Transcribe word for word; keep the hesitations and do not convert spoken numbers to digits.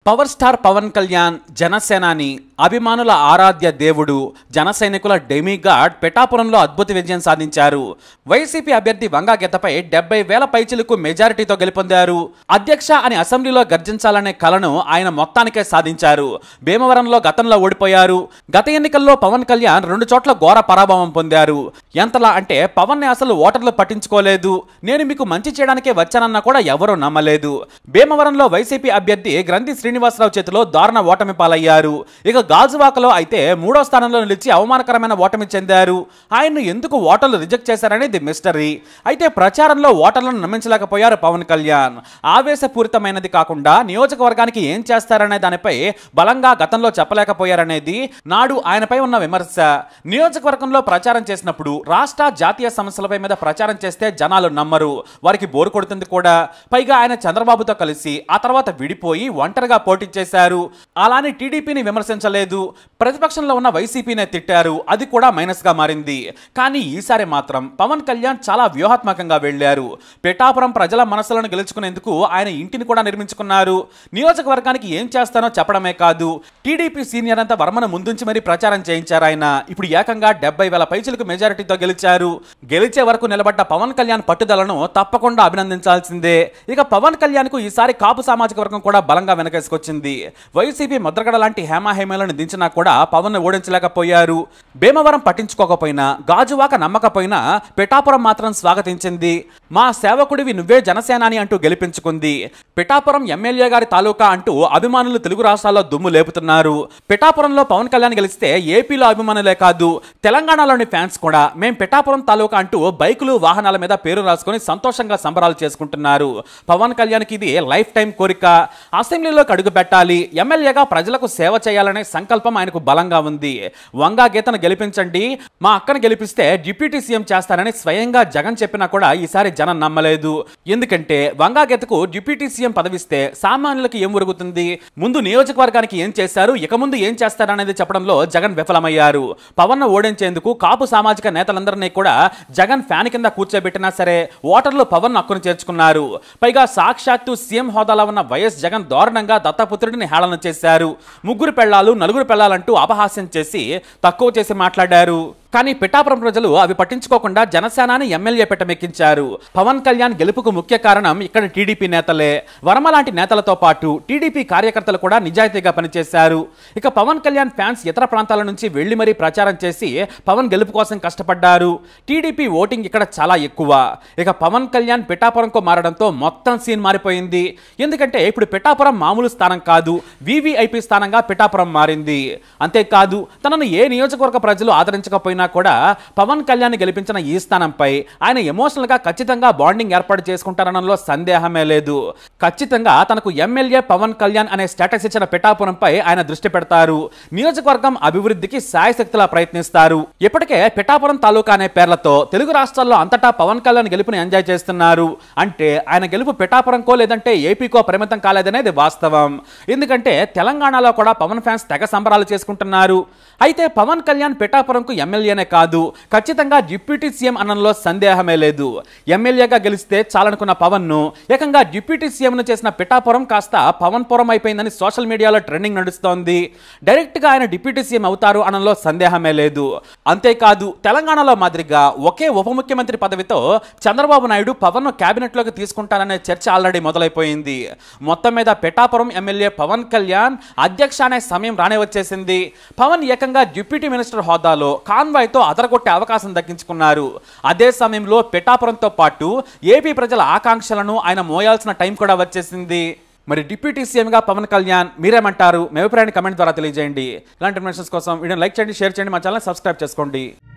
Power star Pawan Kalyan జనసేనాని అభిమానుల ఆరాధ్య దేవుడు జన సైనికుల డెమిగాడ్ పిఠాపురంలో అద్భుత విజయం సాధించారు. వైసీపీ అభ్యర్థి వంగా గీతపై డెబ్బై వేల పైచిలకు మెజారిటీతో గెలుపొందారు. అధ్యక్ష అని అసెంబ్లీలో గర్జించాలనే కలను ఆయన మొత్తానికే సాధించారు. భీమవరంలో గతంలో ఓడిపోయారు. గత ఎన్నికల్లో పవన్ కళ్యాణ్ రెండు చోట్ల ఘోర పరాభవం పొందారు. ఎంతలా అంటే పవన్ ని అసలు ఓటర్లు పట్టించుకోలేదు. నేను మీకు మంచి చేయడానికే వచ్చానన్నా కూడా ఎవరూ నమ్మలేదు. భీమవరంలో వైసీపీ అభ్యర్థి గ్రంథి శ్రీనివాసరావు చేతిలో దారుణ ఓటమి పాలయ్యారు. ఇక గాజువాకలో అయితే మూడో స్థానంలో నిలిచి అవమానకరమైన ఓటమి చెందారు. ఆయన్ను ఎందుకు ఓటర్లు రిజెక్ట్ చేశారనేది మిస్టరీ. అయితే ప్రచారంలో ఓటర్లను నమ్మించలేకపోయారు పవన్ కళ్యాణ్. ఆవేశపూరితమైనది కాకుండా నియోజకవర్గానికి ఏం చేస్తారనే దానిపై బలంగా గతంలో చెప్పలేకపోయారనేది నాడు ఆయనపై ఉన్న విమర్శ. నియోజకవర్గంలో ప్రచారం చేసినప్పుడు రాష్ట్ర జాతీయ సమస్యలపై మీద ప్రచారం చేస్తే జనాలు నమ్మరు, వారికి బోరు కొడుతుంది కూడా. పైగా ఆయన చంద్రబాబుతో కలిసి ఆ తర్వాత విడిపోయి ఒంటరిగా పోటీ చేశారు. అలానే టీడీపీని విమర్శించలేదు. ప్రతిపక్షంలో ఉన్న వైసీపీనే తిట్టారు. అది కూడా మైనస్ గా మారింది. కానీ ఈసారి మాత్రం పవన్ కళ్యాణ్ చాలా వ్యూహాత్మకంగా వెళ్లారు. పిఠాపురం ప్రజల మనసులను గెలుచుకునేందుకు ఆయన ఇంటిని కూడా నిర్మించుకున్నారు. నియోజకవర్గానికి ఏం చేస్తానో చెప్పడమే కాదు, టీడీపీ సీనియర్ అంతా వర్మను ముందుంచి మరీ ప్రచారం చేయించారు ఆయన. ఇప్పుడు ఏకంగా డెబ్బై వేల పైచిలకు మెజారిటీతో గెలిచారు. గెలిచే వరకు నిలబడ్డ పవన్ కళ్యాణ్ పట్టుదలను తప్పకుండా అభినందించాల్సిందే. ఇక పవన్ కళ్యాణ్ కు ఈసారి కాపు సామాజిక వర్గం కూడా బలంగా వెనకేసుకొచ్చింది. వైసీపీ ముద్రగడ లాంటి హేమాహేమలను దించినా కూడా పవన్ ను ఓడించలేకపోయారు. భీమవరం పట్టించుకోకపోయినా, గాజువాక నమ్మకపోయినా పిఠాపురం మాత్రం స్వాగతించింది. మా సేవకుడివి నువ్వే జనసేనాని అంటూ గెలిపించుకుంది. పిఠాపురం ఎమ్మెల్యే గారి తాలూకా అంటూ అభిమానులు తెలుగు రాష్ట్రాల్లో దుమ్ము లేపుతున్నారు. పిఠాపురంలో పవన్ కళ్యాణ్ గెలిస్తే ఏపీలో అభిమానులే కాదు, తెలంగాణలోని ఫ్యాన్స్ కూడా మేం పిఠాపురం తాలూకా అంటూ బైకులు వాహనాల మీద పేరు రాసుకుని సంతోషంగా సంబరాలు చేసుకుంటున్నారు. పవన్ కళ్యాణ్కి ఇది లైఫ్ టైం కోరిక. అసెంబ్లీలోకి అడుగు పెట్టాలి, ఎమ్మెల్యేగా ప్రజలకు సేవ చేయాలనే సంకల్పం ఆయనకు బలంగా ఉంది. వంగా గీతను గెలిపించండి, మా అక్కను గెలిపిస్తే డిప్యూటీ సీఎం చేస్తానని స్వయంగా జగన్ చెప్పినా కూడా ఈసారి జనం నమ్మలేదు. ఎందుకంటే వంగా గీతకు డిప్యూటీ సీఎం పదవిస్తే సామాన్యులకు ఏం ఒరుగుతుంది? ముందు నియోజకవర్గానికి ఏం చేశారు, ఇక ముందు ఏం చేస్తారనేది చెప్పడంలో జగన్ విఫలమయ్యారు. పవన్ ను ఓడించేందుకు కాపు సామాజిక నేతలందరినీ కూడా జగన్ ఫ్యాన్ కింద కూర్చోబెట్టినా సరే ఓటర్లు పవన్ హక్కును చేర్చుకున్నారు. పైగా సాక్షాత్తు సీఎం హోదాలో ఉన్న వైఎస్ జగన్ దారుణంగా దత్తపుత్రుడిని హేళన చేశారు. ముగ్గురు పెళ్లాలు నలుగురు పెళ్లాలంటూ అపహాస్యం చేసి తక్కువ చేసి మాట్లాడారు. కానీ పిఠాపురం ప్రజలు అవి పట్టించుకోకుండా జనసేనాని ఎమ్మెల్యే పెట్టమెక్కించారు. పవన్ కళ్యాణ్ గెలుపుకు ముఖ్య కారణం ఇక్కడ టీడీపీ నేతలే. వర్మ లాంటి నేతలతో పాటు టీడీపీ కార్యకర్తలు కూడా నిజాయితీగా పనిచేశారు. ఇక పవన్ కళ్యాణ్ ఫ్యాన్స్ ఇతర ప్రాంతాల నుంచి వెళ్లి మరీ ప్రచారం చేసి పవన్ గెలుపు కోసం కష్టపడ్డారు. టీడీపీ ఓటింగ్ ఇక్కడ చాలా ఎక్కువ. ఇక పవన్ కళ్యాణ్ పిఠాపురంకు మారడంతో మొత్తం సీన్ మారిపోయింది. ఎందుకంటే ఇప్పుడు పిఠాపురం మామూలు స్థానం కాదు, వీవీఐపీ స్థానంగా పిఠాపురం మారింది. అంతేకాదు తనను ఏ నియోజకవర్గ ప్రజలు ఆదరించకపోయినా కూడా పవన్ కళ్యాణ్ గెలిపించిన ఈ స్థానంపై ఆయన ఎమోషనల్ గా ఖచ్చితంగా బాండింగ్ ఏర్పాటు చేసుకుంటారనడంలో సందేహమే లేదు. ఖచ్చితంగా తనకు ఎమ్మెల్యే పవన్ కళ్యాణ్ అనే స్టేటస్ ఇచ్చిన పిఠాపురంపై ఆయన దృష్టి పెడతారు. నియోజకవర్గం అభివృద్ధికి శాయశక్తిలా ప్రయత్నిస్తారు. ఇప్పటికే పిఠాపురం తాలూకా అనే పేర్లతో తెలుగు రాష్ట్రాల్లో అంతటా పవన్ కళ్యాణ్ గెలుపుని ఎంజాయ్ చేస్తున్నారు. అంటే ఆయన గెలుపు పిఠాపురంకో లేదంటే ఏపీకో పరిమితం కాలేదనేది వాస్తవం. ఎందుకంటే తెలంగాణలో కూడా పవన్ ఫ్యాన్స్ తెగ సంబరాలు చేసుకుంటున్నారు. అయితే పవన్ కళ్యాణ్ పిఠాపురంకు ఎమ్మెల్యేనే కాదు, ఖచ్చితంగా డిప్యూటీ సీఎం అనడంలో సందేహమే లేదు. ఎమ్మెల్యేగా గెలిస్తే చాలనుకున్న పవన్ ను ఏకంగా డిప్యూటీ సీఎం ను చేసిన పిఠాపురం కాస్త పవన్ పురం అయిపోయిందని సోషల్ మీడియాలో ట్రెండింగ్ నడుస్తోంది. డైరెక్ట్ గా ఆయన డిప్యూటీ సీఎం అవుతారు అనడంలో సందేహమే లేదు. అంతేకాదు తెలంగాణలో మాదిరిగా ఒకే ఉప ముఖ్యమంత్రి పదవితో చంద్రబాబు నాయుడు పవన్ ను కేబినెట్ లోకి తీసుకుంటారనే చర్చ ఆల్రెడీ మొదలైపోయింది. మొత్తం మీద పిఠాపురం ఎమ్మెల్యే పవన్ కళ్యాణ్ అధ్యక్ష అనే సమయం రానే వచ్చేసింది. పవన్ ఏకంగా డిప్యూటీ మినిస్టర్ హోదాలో కాన్వాయ్ తో అదరగొట్టే అవకాశం దక్కించుకున్నారు. అదే సమయంలో పిఠాపురంతో పాటు ఏపీ ప్రజల ఆకాంక్షలను ఆయన మోయాల్సిన టైం కూడా వచ్చేసింది. మరి డిప్యూటీ సీఎంగా పవన్ కళ్యాణ్ మీరేమంటారు? మీ అభిప్రాయాన్ని కమెంట్ ద్వారా తెలియజేయండి. ఇలాంటి ఇన్ఫర్మేషన్స్ కోసం వీడియోని లైక్ చేయండి, షేర్ చేయండి, మా ఛానల్ సబ్స్క్రైబ్ చేసుకోండి.